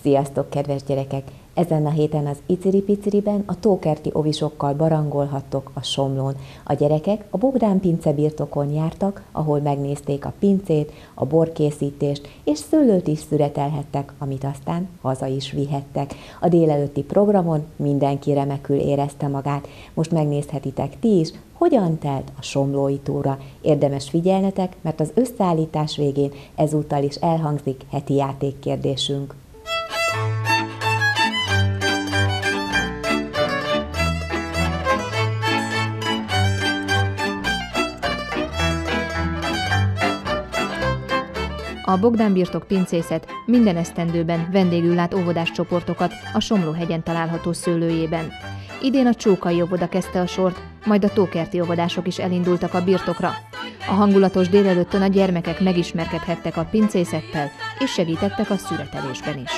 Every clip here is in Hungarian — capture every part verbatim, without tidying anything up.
Sziasztok, kedves gyerekek! Ezen a héten az Iciri-Piciriben a tókerti ovisokkal barangolhattok a Somlón. A gyerekek a Bogdán pince birtokon jártak, ahol megnézték a pincét, a borkészítést, és szőlőt is szüretelhettek, amit aztán haza is vihettek. A délelőtti programon mindenki remekül érezte magát. Most megnézhetitek ti is, hogyan telt a somlói túra. Érdemes figyelnetek, mert az összeállítás végén ezúttal is elhangzik heti játékkérdésünk. A Bogdán birtok pincészet minden esztendőben vendégül lát óvodás csoportokat a Somló-hegyen található szőlőjében. Idén a Csókai óvoda kezdte a sort, majd a tókerti óvodások is elindultak a birtokra. A hangulatos délelőttön a gyermekek megismerkedhettek a pincészettel, és segítettek a szüretelésben is.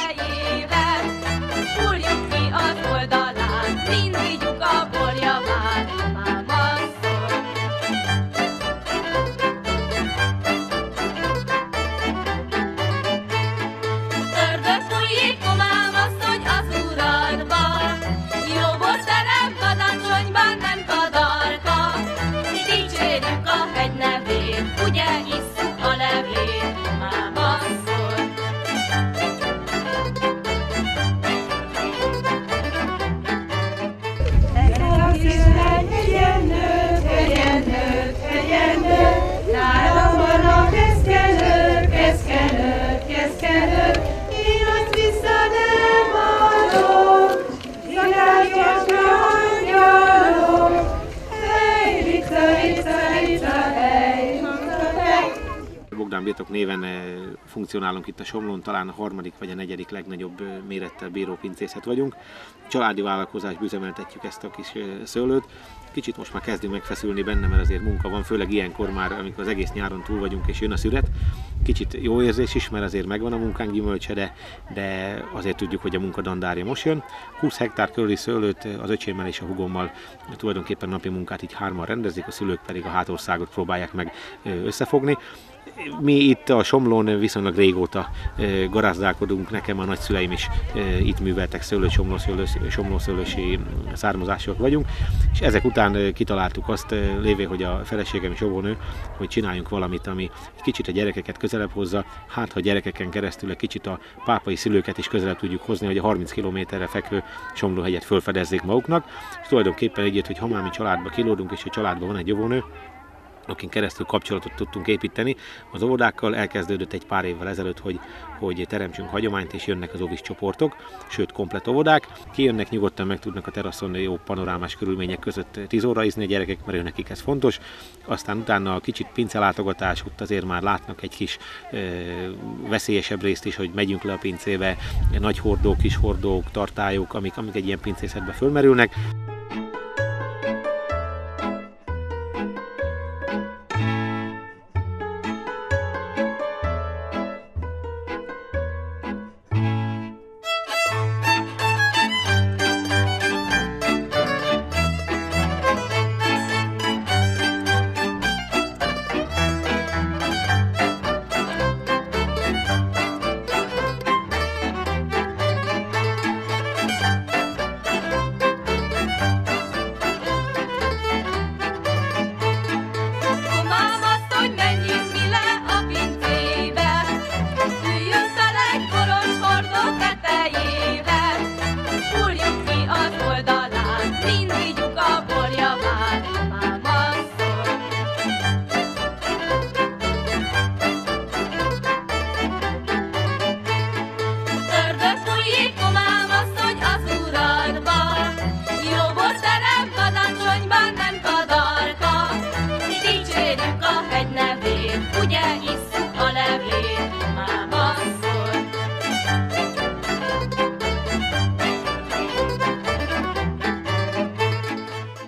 Bogdán birtok néven funkcionálunk itt a Somlón, talán a harmadik vagy a negyedik legnagyobb mérettel bíró pincészet vagyunk. Családi vállalkozásba üzemeltetjük ezt a kis szőlőt. Kicsit most már kezdünk megfeszülni benne, mert azért munka van, főleg ilyenkor már, amikor az egész nyáron túl vagyunk és jön a szüret. Kicsit jó érzés is, mert azért megvan a munkánk gyümölcse, de, de azért tudjuk, hogy a munka dandárja most jön. húsz hektár körüli szőlőt az öcsémmel és a hugommal tulajdonképpen napi munkát így hárman rendezik, a szülők pedig a hátországot próbálják meg összefogni. Mi itt a Somlón viszonylag régóta garázdálkodunk, nekem a nagyszüleim is itt műveltek szőlőt, somlószőlősi származásúak vagyunk, és ezek után kitaláltuk azt, lévén, hogy a feleségem és óvónő, hogy csináljunk valamit, ami egy kicsit a gyerekeket közelebb hozza, hát ha gyerekeken keresztül egy kicsit a pápai szülőket is közelebb tudjuk hozni, hogy a harminc kilométerre fekvő Somló-hegyet fölfedezzék maguknak, és tulajdonképpen így, hogy ha már mi családba kilódunk, és a családban van egy óvónő, akin keresztül kapcsolatot tudtunk építeni. Az óvodákkal elkezdődött egy pár évvel ezelőtt, hogy, hogy teremtsünk hagyományt, és jönnek az óvis csoportok, sőt komplet óvodák. Kijönnek, nyugodtan meg tudnak a teraszon jó panorámás körülmények között tíz óraizni a gyerekek, mert nekik ez fontos. Aztán utána a kicsit pincelátogatás, ott azért már látnak egy kis e, veszélyesebb részt is, hogy megyünk le a pincébe, nagy hordók, kis hordók, tartályok, amik, amik egy ilyen pincészetbe fölmerülnek.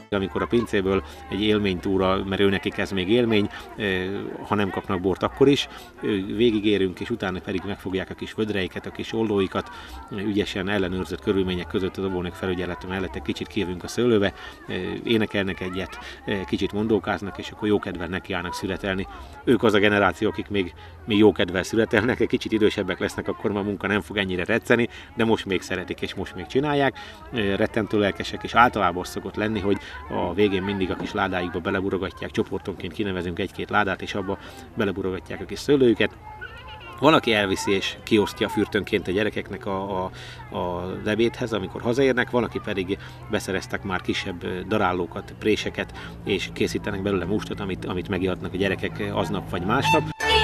Amikor a pincéből egy élménytúra, mert ő nekik ez még élmény, ha nem kapnak bort, akkor is végigérünk, és utána pedig megfogják a kis vödreiket, a kis ollóikat, ügyesen ellenőrzött körülmények között az óvónők felügyelete mellett egy kicsit kijövünk a szőlőbe, énekelnek egyet, kicsit mondókáznak, és akkor jókedvel nekiállnak születelni. Ők az a generáció, akik még, még jókedvel születelnek, egy kicsit idősebbek lesznek, akkor már a munka nem fog ennyire retszeni, de most még szeretik, és most még csinálják. Rettentő lelkesek, és általában szokott lenni, hogy a végén mindig a kis ládáikba beleburogatják, csoportonként kinevezünk egy-két ládát, és abba beleburogatják a kis szőlőjüket. Van, aki elviszi és kiosztja fürtönként a gyerekeknek a, a, a lebédhez, amikor hazaérnek, van, aki pedig beszereztek már kisebb darállókat, préseket, és készítenek belőle mustot, amit, amit megihatnak a gyerekek aznap vagy másnap.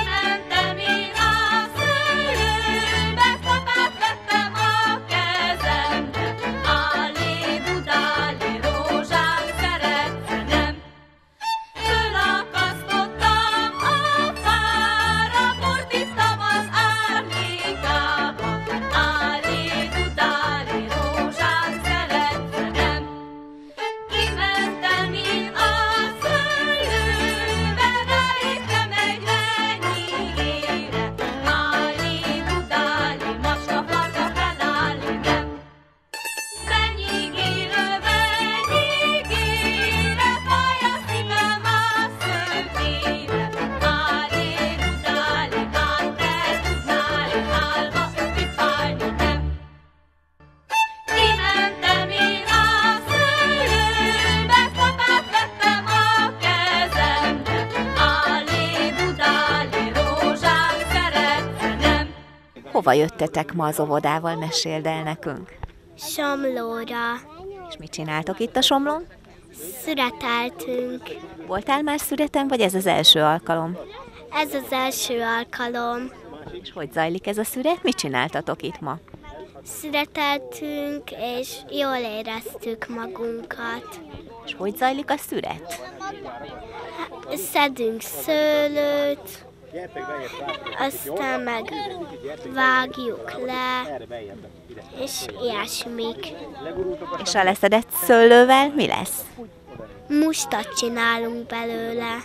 Hova jöttetek ma az óvodával, meséld el nekünk. Somlóra. És mit csináltok itt a Somlón? Szüreteltünk. Voltál már szüreten, vagy ez az első alkalom? Ez az első alkalom. És hogy zajlik ez a szüret? Mit csináltatok itt ma? Szüreteltünk, és jól éreztük magunkat. És hogy zajlik a szüret? Szedünk szőlőt, aztán meg vágjuk le, és ilyesmik. És a leszedett szőlővel mi lesz? Mustat csinálunk belőle.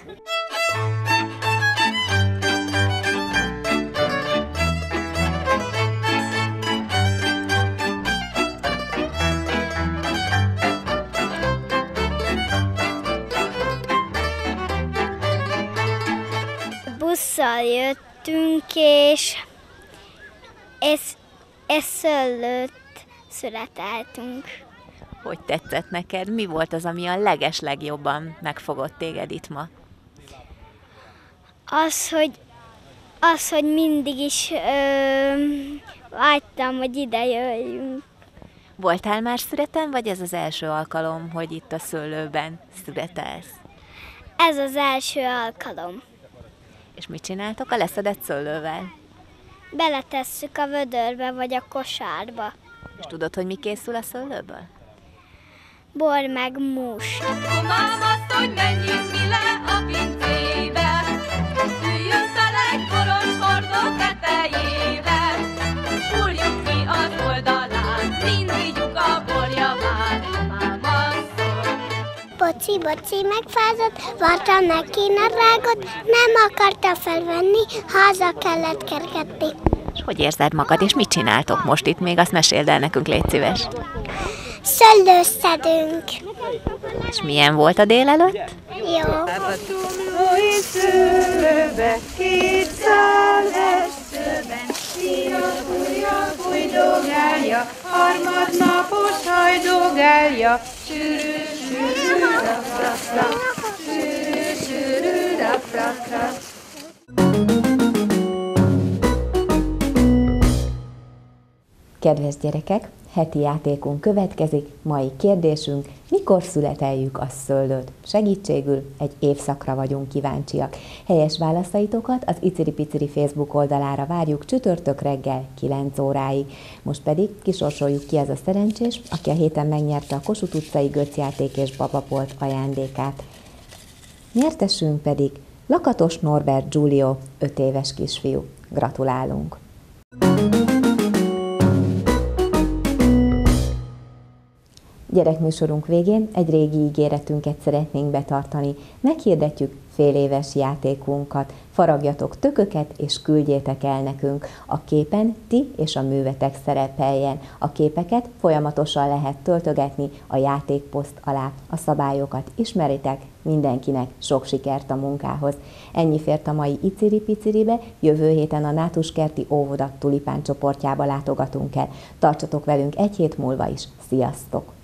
Busszal jöttünk, és, és, és szőlőt szüreteltünk. Hogy tetszett neked? Mi volt az, ami a legeslegjobban megfogott téged itt ma? Az, hogy, az, hogy mindig is ö, vágytam, hogy ide jöjjünk. Voltál már szüreten, vagy ez az első alkalom, hogy itt a szőlőben szüretelsz? Ez az első alkalom. És mit csináltok a leszedett szőlővel? Beletesszük a vödörbe vagy a kosárba. És tudod, hogy mi készül a szőlőből? Bor meg must. Komám azt, hogy menjünk mi le a pincébe, üljünk fel egy koros hordó tetejébe, fúrjuk ki az oldalán, mind vigyük a borjavát, máma szól. Boci, boci megfázott, varta neki nadrágot, nem akarta felvenni, haza kellett kergetni. És hogy érzed magad, és mit csináltok most itt még? Azt meséld el nekünk, légy szíves. Szőlőszedünk. És milyen volt a délelőtt? Jó. Új szőlőbe, két szál eszőben, szíja fújdogálja, harmadnapos hajdogálja, sűrű, sűrű, rap-rap-rap, sűrű, sűrű, rap-rap-rap. Kedves gyerekek, heti játékunk következik, mai kérdésünk, mikor születeljük a szőlőt? Segítségül egy évszakra vagyunk kíváncsiak. Helyes válaszaitokat az Iciri Piciri Facebook oldalára várjuk csütörtök reggel kilenc óráig. Most pedig kisorsoljuk ki az a szerencsés, aki a héten megnyerte a Kossuth utcai göccjáték és bababolt ajándékát. Nyertesünk pedig Lakatos Norbert Giulio, öt éves kisfiú. Gratulálunk! Gyerekműsorunk végén egy régi ígéretünket szeretnénk betartani. Meghirdetjük fél éves játékunkat. Faragjatok tököket és küldjétek el nekünk. A képen ti és a művetek szerepeljen. A képeket folyamatosan lehet töltögetni a játékposzt alá. A szabályokat ismeritek, mindenkinek sok sikert a munkához. Ennyi fért a mai Iciri-Piciribe, jövő héten a Nátuskerti óvoda tulipán csoportjába látogatunk el. Tartsatok velünk egy hét múlva is. Sziasztok!